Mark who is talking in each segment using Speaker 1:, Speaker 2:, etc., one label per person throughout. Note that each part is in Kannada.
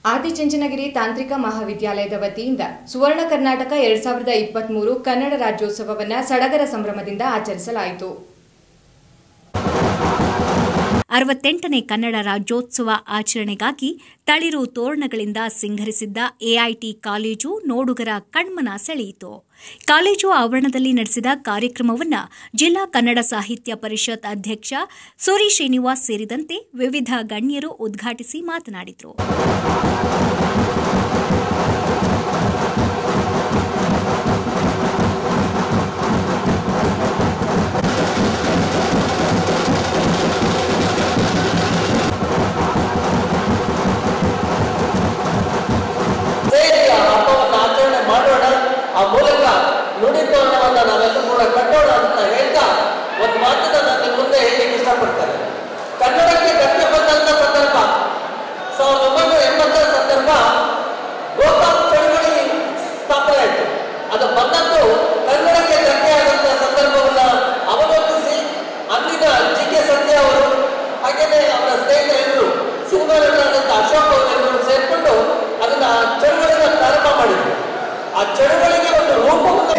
Speaker 1: ಆದಿಚುಂಚನಗಿರಿ ತಾಂತ್ರಿಕ ಮಹಾವಿದ್ಯಾಲಯದ ವತಿಯಿಂದ ಸುವರ್ಣ ಕರ್ನಾಟಕ 2023 ಕನ್ನಡ ರಾಜ್ಯೋತ್ಸವವನ್ನು ಸಡಗರ ಸಂಭ್ರಮದಿಂದ ಆಚರಿಸಲಾಯಿತು.
Speaker 2: 68ನೇ ಕನ್ನಡ ರಾಜ್ಯೋತ್ಸವ ಆಚರಣೆಗಾಗಿ ತಳಿರು ತೋರಣಗಳಿಂದ ಸಿಂಗರಿಸಿದ್ದ ಎಐಟಿ ಕಾಲೇಜು ನೋಡುಗರ ಕಣ್ಮನ ಸೆಳೆಯಿತು. ಕಾಲೇಜು ಆವರಣದಲ್ಲಿ ನಡೆಸಿದ ಕಾರ್ಯಕ್ರಮವನ್ನು ಜಿಲ್ಲಾ ಕನ್ನಡ ಸಾಹಿತ್ಯ ಪರಿಷತ್ ಅಧ್ಯಕ್ಷ ಸೂರಿ ಶ್ರೀನಿವಾಸ್ ಸೇರಿದಂತೆ ವಿವಿಧ ಗಣ್ಯರು ಉದ್ಘಾಟಿಸಿ ಮಾತನಾಡಿದರು.
Speaker 3: ಆ ಮೂಲಕ ನುಡಿತೋರಣವನ್ನು ನಾವೆಲ್ಲರೂ ಕೂಡ ಕಟ್ಟೋಣ ಅಂತ ಹೇಳ್ತಾ ಒಂದು ಮಾತನ್ನ ನಾನು ನಿಮ್ಮ ಮುಂದೆ ಹೇಳಲಿಕ್ಕೆ ಇಷ್ಟಪಡ್ತೇನೆ. ಕನ್ನಡಕ್ಕೆ ಧಕ್ಕೆ ಬಂದಂತ ಸಂದರ್ಭ 1980 ಸಂದರ್ಭ ಗೋಕಾಕ್ ಚಳವಳಿ ಸ್ಥಾಪನೆ ಆಯಿತು. ಅದು ಬಂದದ್ದು ಕನ್ನಡಕ್ಕೆ ಧಕ್ಕೆ ಆದಂತಹ ಸಂದರ್ಭವನ್ನ ಅವಲೋಕಿಸಿ ಅಂದಿನ ಜಿ.ಕೆ. ಸತ್ಯ ಅವರು ಹಾಗೇನೆ ಅವರ ಸ್ನೇಹಿತರೆಲ್ಲರೂ ಸಿನಿಮಾ ನಟರಾದಂಥ ಅಶೋಕ್ ಅವರೆಲ್ಲರೂ ಸೇರ್ಕೊಂಡು ಅದನ್ನ ಚಳವಳಿನ ಪ್ರಾರಂಭ ಮಾಡಿದ್ರು. ಆ ಚಳವಳಿಗೆ ಒಂದು ರೂಪವನ್ನು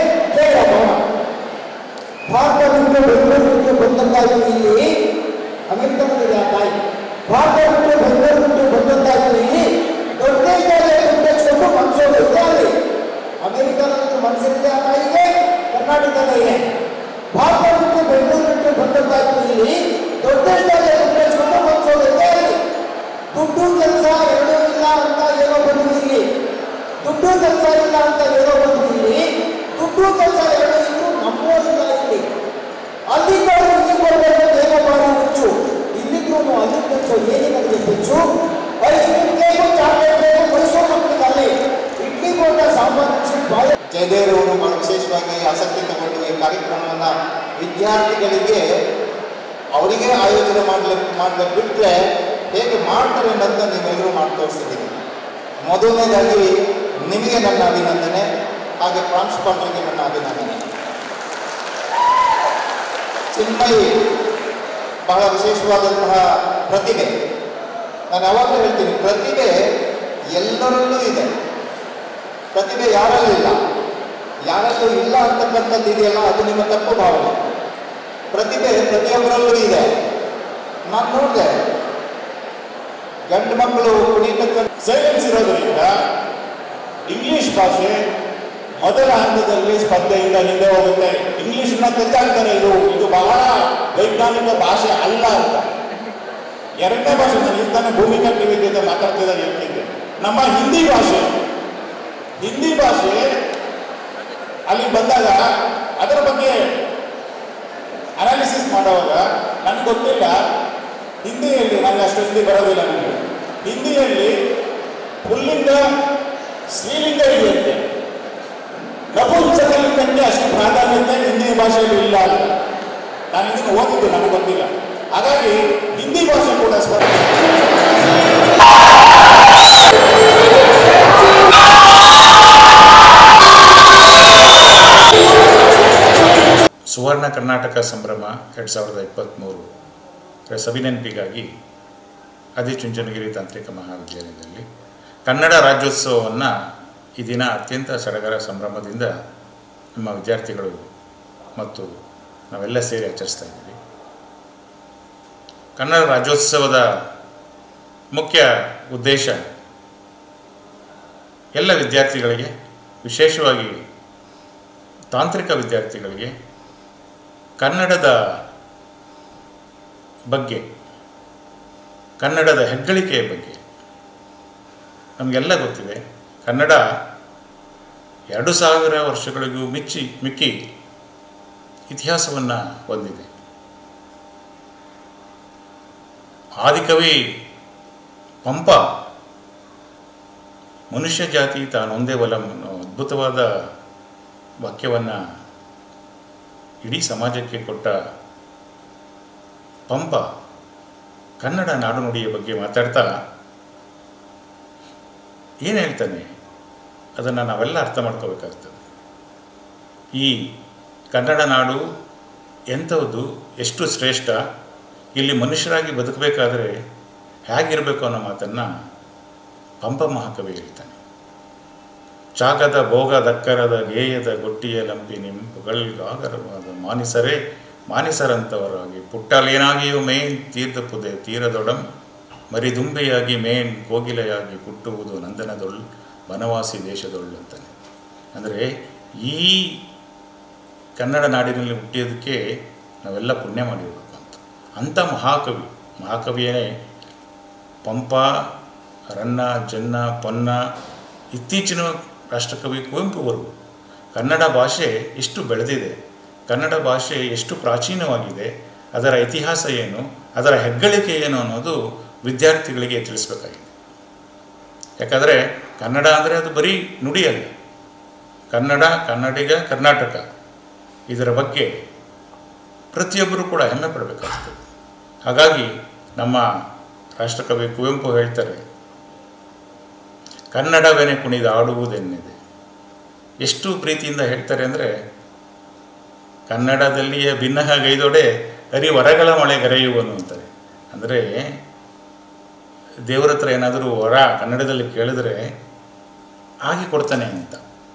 Speaker 4: ಭಾರತಕ್ಕೆ ಬೆಂಗಳೂರಿಗೆ ಬಂದಂತಾಗಿ ಇಲ್ಲಿ ಅಮೆರಿಕದಲ್ಲಿ ತಾಯಿ ಭಾರತಕ್ಕೆ ಬೆಂಗಳೂರಿಗೆ ಬಂದಂತಾಗಿ ಇಲ್ಲಿ ದೊಡ್ಡ ಉದ್ದೇಶಿಸಿಕೊಂಡು ಮನಸ್ಸೋದೈತೆ ಅಲ್ಲಿ ಅಮೆರಿಕದಲ್ಲಿ ಮನಸ್ಸಿದೆ ಆ ತಾಯಿಗೆ ಕರ್ನಾಟಕದಲ್ಲೇ ಇದೆ. ಭಾರತಕ್ಕೆ ಬೆಂಗಳೂರಿಗೆ ಬಂದಂತಾಗಿ ಇಲ್ಲಿ ದೊಡ್ಡ ಉದ್ದೇಶಿಸಿಕೊಂಡು ಮನಸ್ಸೋದೈತೆ ಅಲ್ಲಿ ದುಡ್ಡು ಕೆಲಸ ಎರಡೂ ಇಲ್ಲ ಅಂತ ಏನೋ ಬಂದು ಇಲ್ಲಿ ದುಡ್ಡು ಕೆಲಸ ಇಲ್ಲ ಅಂತ ಏನೋ ಬಂದು ಇಲ್ಲಿ ದುಡ್ಡು ಕೆಲಸ ಎರಡು ಇದ್ರು ನಮ್ಮೋದಿಲ್ಲ ಇಲ್ಲಿ ಅಲ್ಲಿಂದ ಇಲ್ಲಿ ಕೊಡಬೇಕು ಏನೋ ಮಾಡಿ ಹುಚ್ಚು ಇಲ್ಲಿದ್ರು ಅಲ್ಲಿ ಕೆಲಸ ಏನಿದೆ ಹೆಚ್ಚು ಐಸ್ ಕ್ರೀಮ್ ಬೇಕು ಚಾಕ್ಲೇಟ್ ಬೇಕು ಮೈಸೂರು ಮಕ್ಕಳಿಗೆ ಅಲ್ಲಿ ಇಡ್ಲಿ ಕೊಟ್ಟ ಸಾಂಬಾರು ಜಯದೇವರವರು ಬಹಳ ವಿಶೇಷವಾಗಿ ಆಸಕ್ತಿ ತಗೊಂಡು ಈ ಕಾರ್ಯಕ್ರಮವನ್ನು ವಿದ್ಯಾರ್ಥಿಗಳಿಗೆ ಅವರಿಗೆ ಆಯೋಜನೆ ಮಾಡಲಿಕ್ಕೆ ಬಿಟ್ಟರೆ ಹೇಗೆ ಮಾಡ್ತಾರೆ ಅನ್ನೋದನ್ನ ನೀವೆಲ್ಲರೂ ಮಾಡಿ ತೋರಿಸಿದ್ದೀರಿ. ಮೊದಲನೇದಾಗಿ ನಿಮಗೆ ನನ್ನ ಅಭಿನಂದನೆ, ಹಾಗೆ ಪ್ರಾಂಶುಪಾಲರಿಗೆ ನನ್ನ ಅಭಿನಂದನೆ. ಚಿನ್ಮಯಿ ಬಹಳ ವಿಶೇಷವಾದಂತಹ ಪ್ರತಿಭೆ. ನಾನು ಯಾವಾಗಲೂ ಹೇಳ್ತೀನಿ, ಪ್ರತಿಭೆ ಎಲ್ಲರಲ್ಲೂ ಇದೆ, ಪ್ರತಿಭೆ ಯಾರಲ್ಲೂ ಇಲ್ಲ. ಯಾರಲ್ಲೂ ಇಲ್ಲ ಅಂತಕ್ಕಂಥದ್ದು ಇದೆಯಲ್ಲ, ಅದು ನಿಮ್ಮ ತಪ್ಪು ಭಾವನೆ. ಪ್ರತಿಭೆ ಪ್ರತಿಯೊಬ್ಬರಲ್ಲೂ ಇದೆ. ನಾನು ನೋಡಿದೆ ಗಂಡು ಮಕ್ಕಳು ಕುಣಿತಕ್ಕ
Speaker 5: ಸೈಲೆನ್ಸ್ ಇರೋದರಿಂದ ಇಂಗ್ಲಿಷ್ ಭಾಷೆ ಮೊದಲ ಹಂತದಲ್ಲಿ ಸ್ಪರ್ಧೆಯಿಂದ ಹಿಂದೆ ಹೋಗುತ್ತೆ. ಇಂಗ್ಲಿಷ್ನ ತೆಗೆದಾಕ್ತಾರೆ, ಇದು ಬಹಳ ವೈಜ್ಞಾನಿಕ ಭಾಷೆ ಅಲ್ಲ ಅಂತ. ಎರಡನೇ ಭಾಷೆ ನಾನು ಇಂತಾನೆ ಭೂಮಿಕಾ ಟಿವಿ ಜೊತೆ ಮಾತಾಡ್ತಿದ್ದಾಗ ಹೇಳ್ತಿದ್ದೆ, ನಮ್ಮ ಹಿಂದಿ ಭಾಷೆ ಅಲ್ಲಿ ಬಂದಾಗ ಅದರ ಬಗ್ಗೆ ಅನಾಲಿಸಿಸ್ ಮಾಡುವಾಗ ನನಗೆ ಗೊತ್ತಿಲ್ಲ, ಹಿಂದಿಯಲ್ಲಿ ನನಗೆ ಅಷ್ಟು ಹಿಂದಿ ಬರೋದಿಲ್ಲ. ನನಗೆ ಹಿಂದಿಯಲ್ಲಿ ಪುಲ್ಲಿಂಗ ಸ್ತ್ರೀಲಿಂಗ ಇದೆಯಂತೆ, ನಪುಂಸಕಲಿಂಗಕ್ಕೆ ಅಷ್ಟು ಪ್ರಾಧಾನ್ಯತೆ ಹಿಂದಿ ಭಾಷೆಯಲ್ಲಿ ಇಲ್ಲ ಅಲ್ಲ. ನಾನು ಇದನ್ನು ಓದಿದ್ದು, ನನಗೆ ಗೊತ್ತಿಲ್ಲ. ಹಾಗಾಗಿ ಹಿಂದಿ ಭಾಷೆ ಕೂಡ ಸ್ಪರ್ಧೆ.
Speaker 6: ಸುವರ್ಣ ಕರ್ನಾಟಕ ಸಂಭ್ರಮ 2023 ಸವಿನೆನಪಿಗಾಗಿ ಆದಿಚುಂಚನಗಿರಿ ತಾಂತ್ರಿಕ ಮಹಾವಿದ್ಯಾಲಯದಲ್ಲಿ ಕನ್ನಡ ರಾಜ್ಯೋತ್ಸವವನ್ನು ಈ ದಿನ ಅತ್ಯಂತ ಸಡಗರ ಸಂಭ್ರಮದಿಂದ ನಮ್ಮ ವಿದ್ಯಾರ್ಥಿಗಳು ಮತ್ತು ನಾವೆಲ್ಲ ಸೇರಿ ಆಚರಿಸ್ತಾ ಇದ್ದೀವಿ. ಕನ್ನಡ ರಾಜ್ಯೋತ್ಸವದ ಮುಖ್ಯ ಉದ್ದೇಶ ಎಲ್ಲ ವಿದ್ಯಾರ್ಥಿಗಳಿಗೆ, ವಿಶೇಷವಾಗಿ ತಾಂತ್ರಿಕ ವಿದ್ಯಾರ್ಥಿಗಳಿಗೆ ಕನ್ನಡದ ಬಗ್ಗೆ, ಕನ್ನಡದ ಹೆಗ್ಗಳಿಕೆಯ ಬಗ್ಗೆ. ನಮಗೆಲ್ಲ ಗೊತ್ತಿದೆ, ಕನ್ನಡ 2000 ವರ್ಷಗಳಿಗೂ ಮಿಕ್ಕಿ ಇತಿಹಾಸವನ್ನು ಹೊಂದಿದೆ. ಆದಿಕವಿ ಪಂಪ ಮನುಷ್ಯ ಜಾತಿ ತಾನೊಂದೇ ಒಲಂ ಅನ್ನೋ ಅದ್ಭುತವಾದ ವಾಕ್ಯವನ್ನು ಇಡೀ ಸಮಾಜಕ್ಕೆ ಕೊಟ್ಟ ಪಂಪ ಕನ್ನಡ ನಾಡುನುಡಿಯ ಬಗ್ಗೆ ಮಾತಾಡ್ತಾ ಏನು ಹೇಳ್ತಾನೆ ಅದನ್ನು ನಾವೆಲ್ಲ ಅರ್ಥ ಮಾಡ್ಕೋಬೇಕಾಗ್ತದೆ. ಈ ಕನ್ನಡ ನಾಡು ಎಂಥದ್ದು, ಎಷ್ಟು ಶ್ರೇಷ್ಠ, ಇಲ್ಲಿ ಮನುಷ್ಯರಾಗಿ ಬದುಕಬೇಕಾದ್ರೆ ಹೇಗಿರಬೇಕು ಅನ್ನೋ ಮಾತನ್ನು ಪಂಪ ಮಹಾಕವಿ ಹೇಳ್ತಾನೆ, ಚಾಗದ ಭೋಗ ದಕ್ಕರದ ಗೇಯದ ಗೊಟ್ಟಿಯ ಲಂಪಿ ಪುಗಳ್ಗಾಗರವಾದ ಮಾನಿಸರೇ ಮಾನಿಸರಂಥವರಾಗಿ ಪುಟ್ಟಲೇನಾಗಿಯೂ ಮೇನ್ ತೀರ್ಧಪುದೆ ತೀರದೊಡಂ ಮರಿದುಂಬೆಯಾಗಿ ಮೇನ್ ಕೋಗಿಲೆಯಾಗಿ ಪುಟ್ಟುವುದು ನಂದನದೊಳ್ ವನವಾಸಿ ದೇಶದೊಳ್ಳು ಅಂತಾನೆ. ಅಂದರೆ ಈ ಕನ್ನಡ ನಾಡಿನಲ್ಲಿ ಹುಟ್ಟಿಯೋದಕ್ಕೆ ನಾವೆಲ್ಲ ಪುಣ್ಯ ಮಾಡಿರಬೇಕು ಅಂಥ ಮಹಾಕವಿಯೇ ಪಂಪ, ರನ್ನ, ಜನ್ನ, ಪೊನ್ನ, ಇತ್ತೀಚಿನ ರಾಷ್ಟ್ರಕವಿ ಕುವೆಂಪುವರೆಗೂ ಕನ್ನಡ ಭಾಷೆ ಎಷ್ಟು ಬೆಳೆದಿದೆ, ಕನ್ನಡ ಭಾಷೆ ಎಷ್ಟು ಪ್ರಾಚೀನವಾಗಿದೆ, ಅದರ ಇತಿಹಾಸ ಏನು, ಅದರ ಹೆಗ್ಗಳಿಕೆ ಏನು ಅನ್ನೋದು ವಿದ್ಯಾರ್ಥಿಗಳಿಗೆ ತಿಳಿಸ್ಬೇಕಾಗಿದೆ. ಯಾಕಂದರೆ ಕನ್ನಡ ಅಂದರೆ ಅದು ಬರೀ ನುಡಿಯಲ್ಲ. ಕನ್ನಡ, ಕನ್ನಡಿಗ, ಕರ್ನಾಟಕ ಇದರ ಬಗ್ಗೆ ಪ್ರತಿಯೊಬ್ಬರೂ ಕೂಡ ಹೆಮ್ಮೆ ಪಡಬೇಕಾಗ್ತದೆ. ಹಾಗಾಗಿ ನಮ್ಮ ರಾಷ್ಟ್ರಕವಿ ಕುವೆಂಪು ಹೇಳ್ತಾರೆ, ಕನ್ನಡವೆನೆ ಕುಣಿದ ಆಡುವುದೆನ್ನಿದೆ. ಎಷ್ಟು ಪ್ರೀತಿಯಿಂದ ಹೇಳ್ತಾರೆ ಅಂದರೆ, ಕನ್ನಡದಲ್ಲಿಯೇ ಭಿನ್ನಹ ಗೈದೊಡೆ ವರಗಳ ಮಳೆ ಗರೆಯುವನು ಅಂತಾರೆ. ಅಂದರೆ ದೇವರ ಹತ್ರ ಏನಾದರೂ ವರ ಕನ್ನಡದಲ್ಲಿ ಕೇಳಿದ್ರೆ ಆಗಿ ಕೊಡ್ತಾನೆ ಅಂತ.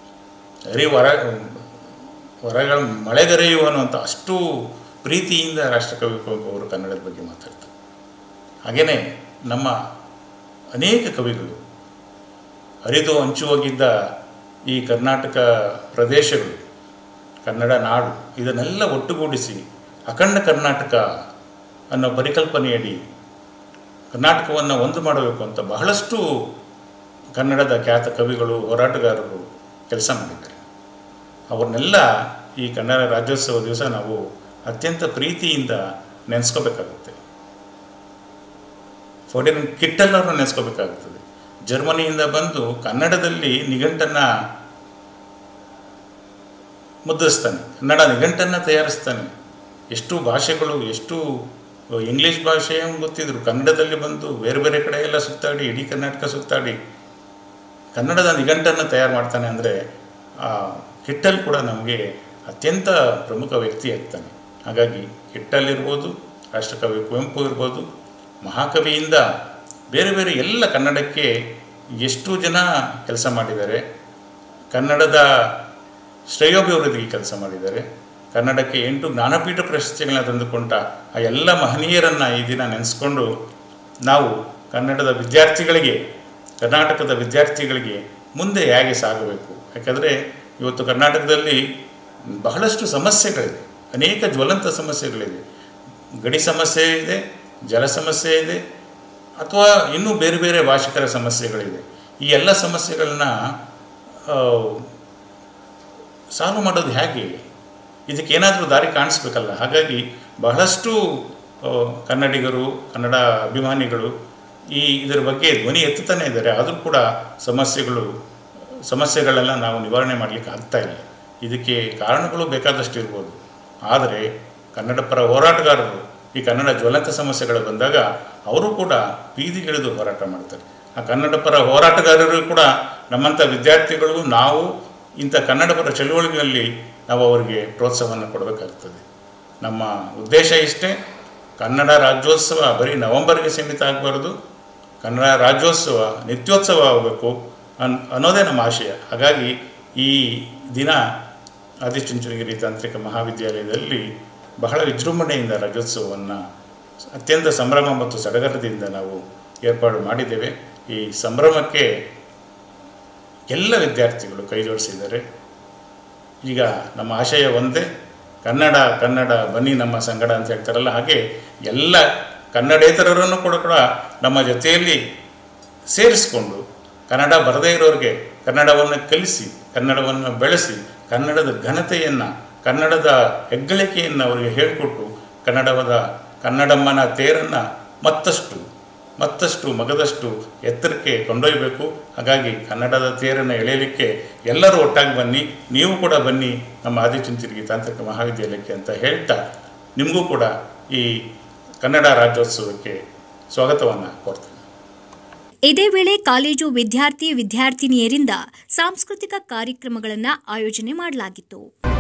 Speaker 6: ವರಗಳ ಮಳೆಗರೆಯುವನು ಅಂತ ಅಷ್ಟು ಪ್ರೀತಿಯಿಂದ ರಾಷ್ಟ್ರಕವಿ ಕುವೆಂಪು ಅವರು ಕನ್ನಡದ ಬಗ್ಗೆ ಮಾತಾಡ್ತಾರೆ. ಹಾಗೆಯೇ ನಮ್ಮ ಅನೇಕ ಕವಿಗಳು ಹರಿದು ಹಂಚು ಹೋಗಿದ್ದ ಈ ಕರ್ನಾಟಕ ಪ್ರದೇಶಗಳು, ಕನ್ನಡ ನಾಡು, ಇದನ್ನೆಲ್ಲ ಒಟ್ಟುಗೂಡಿಸಿ ಅಖಂಡ ಕರ್ನಾಟಕ ಅನ್ನೋ ಪರಿಕಲ್ಪನೆಯಡಿ ಕರ್ನಾಟಕವನ್ನು ಒಂದು ಮಾಡಬೇಕು ಅಂತ ಬಹಳಷ್ಟು ಕನ್ನಡದ ಖ್ಯಾತ ಕವಿಗಳು, ಹೋರಾಟಗಾರರು ಕೆಲಸ ಮಾಡಿದ್ದಾರೆ. ಅವ್ರನ್ನೆಲ್ಲ ಈ ಕನ್ನಡ ರಾಜ್ಯೋತ್ಸವ ದಿವಸ ನಾವು ಅತ್ಯಂತ ಪ್ರೀತಿಯಿಂದ ನೆನೆಸ್ಕೋಬೇಕಾಗುತ್ತೆ. ಫೋರ್ಡಿನನ್ ಕಿಟ್ಟಲ್ ಅವ್ರನ್ನ ನೆನೆಸ್ಕೋಬೇಕಾಗುತ್ತದೆ. ಜರ್ಮನಿಯಿಂದ ಬಂದು ಕನ್ನಡದಲ್ಲಿ ನಿಘಂಟನ್ನು ಮುದ್ರಿಸ್ತಾನೆ, ಕನ್ನಡ ನಿಘಂಟನ್ನು ತಯಾರಿಸ್ತಾನೆ. ಎಷ್ಟು ಭಾಷೆಗಳು, ಎಷ್ಟು ಇಂಗ್ಲೀಷ್ ಭಾಷೆ ಗೊತ್ತಿದ್ರು, ಕನ್ನಡದಲ್ಲಿ ಬಂದು ಬೇರೆ ಬೇರೆ ಕಡೆ ಎಲ್ಲ ಸುತ್ತಾಡಿ, ಇಡೀ ಕರ್ನಾಟಕ ಸುತ್ತಾಡಿ ಕನ್ನಡದ ನಿಘಂಟನ್ನು ತಯಾರು ಮಾಡ್ತಾನೆ. ಅಂದರೆ ಕಿಟ್ಟಲ್ ಕೂಡ ನಮಗೆ ಅತ್ಯಂತ ಪ್ರಮುಖ ವ್ಯಕ್ತಿ ಆಗ್ತಾನೆ. ಹಾಗಾಗಿ ಕಿಟ್ಟಲ್ ಇರ್ಬೋದು, ರಾಷ್ಟ್ರಕವಿ ಕುವೆಂಪು ಇರ್ಬೋದು, ಮಹಾಕವಿಯಿಂದ ಬೇರೆ ಬೇರೆ ಎಲ್ಲ ಕನ್ನಡಕ್ಕೆ ಎಷ್ಟು ಜನ ಕೆಲಸ ಮಾಡಿದ್ದಾರೆ, ಕನ್ನಡದ ಶ್ರೇಯೋಭಿವೃದ್ಧಿಗೆ ಕೆಲಸ ಮಾಡಿದ್ದಾರೆ, ಕನ್ನಡಕ್ಕೆ 8 ಜ್ಞಾನಪೀಠ ಪ್ರಶಸ್ತಿಗಳನ್ನ ತಂದುಕೊಂಡ ಆ ಎಲ್ಲ ಮಹನೀಯರನ್ನು ಈ ದಿನ ನೆನೆಸ್ಕೊಂಡು ನಾವು ಕನ್ನಡದ ವಿದ್ಯಾರ್ಥಿಗಳಿಗೆ, ಕರ್ನಾಟಕದ ವಿದ್ಯಾರ್ಥಿಗಳಿಗೆ ಮುಂದೆ ಹೇಗೆ ಸಾಗಬೇಕು. ಯಾಕಂದರೆ ಇವತ್ತು ಕರ್ನಾಟಕದಲ್ಲಿ ಬಹಳಷ್ಟು ಸಮಸ್ಯೆಗಳಿದೆ, ಅನೇಕ ಜ್ವಲಂತ ಸಮಸ್ಯೆಗಳಿದೆ. ಗಡಿ ಸಮಸ್ಯೆ ಇದೆ, ಜಲ ಸಮಸ್ಯೆ ಇದೆ, ಅಥವಾ ಇನ್ನೂ ಬೇರೆ ಬೇರೆ ಭಾಷಿಕರ ಸಮಸ್ಯೆಗಳಿದೆ. ಈ ಎಲ್ಲ ಸಮಸ್ಯೆಗಳನ್ನ ಸಾಲ್ವ್ ಮಾಡೋದು ಹೇಗೆ, ಇದಕ್ಕೇನಾದರೂ ದಾರಿ ಕಾಣಿಸ್ಬೇಕಲ್ಲ. ಹಾಗಾಗಿ ಬಹಳಷ್ಟು ಕನ್ನಡಿಗರು, ಕನ್ನಡ ಅಭಿಮಾನಿಗಳು ಇದರ ಬಗ್ಗೆ ಧ್ವನಿ ಎತ್ತುತ್ತಾನೆ ಇದ್ದಾರೆ. ಆದರೂ ಕೂಡ ಸಮಸ್ಯೆಗಳೆಲ್ಲ ನಾವು ನಿವಾರಣೆ ಮಾಡಲಿಕ್ಕೆ ಆಗ್ತಾಯಿಲ್ಲ. ಇದಕ್ಕೆ ಕಾರಣಗಳು ಬೇಕಾದಷ್ಟು ಇರ್ಬೋದು. ಆದರೆ ಕನ್ನಡ ಪರ ಹೋರಾಟಗಾರರು ಈ ಕನ್ನಡ ಜ್ವಲಂತ ಸಮಸ್ಯೆಗಳು ಬಂದಾಗ ಅವರು ಕೂಡ ಬೀದಿಗಿಳಿದು ಹೋರಾಟ ಮಾಡ್ತಾರೆ. ಆ ಕನ್ನಡ ಪರ ಹೋರಾಟಗಾರರು ಕೂಡ ನಮ್ಮಂಥ ವಿದ್ಯಾರ್ಥಿಗಳಿಗೂ ನಾವು ಇಂಥ ಕನ್ನಡ ಪರ ಚಳುವಳಿಗಳಲ್ಲಿ ನಾವು ಅವರಿಗೆ ಪ್ರೋತ್ಸಾಹವನ್ನು ಕೊಡಬೇಕಾಗ್ತದೆ. ನಮ್ಮ ಉದ್ದೇಶ ಇಷ್ಟೇ, ಕನ್ನಡ ರಾಜ್ಯೋತ್ಸವ ಬರೀ ನವೆಂಬರ್ಗೆ ಸೀಮಿತ ಆಗಬಾರ್ದು, ಕನ್ನಡ ರಾಜ್ಯೋತ್ಸವ ನಿತ್ಯೋತ್ಸವ ಆಗಬೇಕು ಅನ್ನೋದೇ ನಮ್ಮ ಆಶಯ. ಹಾಗಾಗಿ ಈ ದಿನ ಆದಿಚುಂಚನಗಿರಿ ತಾಂತ್ರಿಕ ಮಹಾವಿದ್ಯಾಲಯದಲ್ಲಿ ಬಹಳ ವಿಜೃಂಭಣೆಯಿಂದ ರಾಜ್ಯೋತ್ಸವವನ್ನು ಅತ್ಯಂತ ಸಂಭ್ರಮ ಮತ್ತು ಸಡಗರದಿಂದ ನಾವು ಏರ್ಪಾಡು ಮಾಡಿದ್ದೇವೆ. ಈ ಸಂಭ್ರಮಕ್ಕೆ ಎಲ್ಲ ವಿದ್ಯಾರ್ಥಿಗಳು ಕೈ ಜೋಡಿಸಿದ್ದಾರೆ. ಈಗ ನಮ್ಮ ಆಶಯ ಒಂದೇ, ಕನ್ನಡ ಬನ್ನಿ ನಮ್ಮ ಸಂಗಡ ಅಂತ ಹೇಳ್ತಾರಲ್ಲ, ಹಾಗೆ ಎಲ್ಲ ಕನ್ನಡೇತರರನ್ನು ಕೂಡ ನಮ್ಮ ಜೊತೆಯಲ್ಲಿ ಸೇರಿಸ್ಕೊಂಡು ಕನ್ನಡ ಬರದೇ ಇರೋರಿಗೆ ಕನ್ನಡವನ್ನು ಕಲಿಸಿ, ಕನ್ನಡವನ್ನು ಬೆಳೆಸಿ, ಕನ್ನಡದ ಘನತೆಯನ್ನು, ಕನ್ನಡದ ಹೆಗ್ಗಳಿಕೆಯನ್ನು ಅವರಿಗೆ ಹೇಳಿಕೊಟ್ಟು ಕನ್ನಡಮ್ಮನ ತೇರನ್ನು ಮತ್ತಷ್ಟು ಮಗದಷ್ಟು ಎತ್ತರಕ್ಕೆ ಕೊಂಡೊಯ್ಯಬೇಕು. ಹಾಗಾಗಿ ಕನ್ನಡದ ತೇರನ್ನು ಎಳೆಯಲಿಕ್ಕೆ ಎಲ್ಲರೂ ಒಟ್ಟಾಗಿ ಬನ್ನಿ, ನೀವು ಕೂಡ ಬನ್ನಿ ನಮ್ಮ ಆದಿಚುಂಚನಗಿರಿ ತಾಂತ್ರಿಕ ಮಹಾವಿದ್ಯಾಲಯಕ್ಕೆ ಅಂತ ಹೇಳ್ತಾ, ನಿಮಗೂ ಕೂಡ ಈ ಕನ್ನಡ ರಾಜ್ಯೋತ್ಸವಕ್ಕೆ ಸ್ವಾಗತವನ್ನು ಕೋರ್ತೇನೆ.
Speaker 2: ಇದೇ ವೇಳೆ ಕಾಲೇಜು ವಿದ್ಯಾರ್ಥಿನಿಯರಿಂದ ಸಾಂಸ್ಕೃತಿಕ ಕಾರ್ಯಕ್ರಮಗಳನ್ನು ಆಯೋಜನೆ ಮಾಡಲಾಗಿತ್ತು.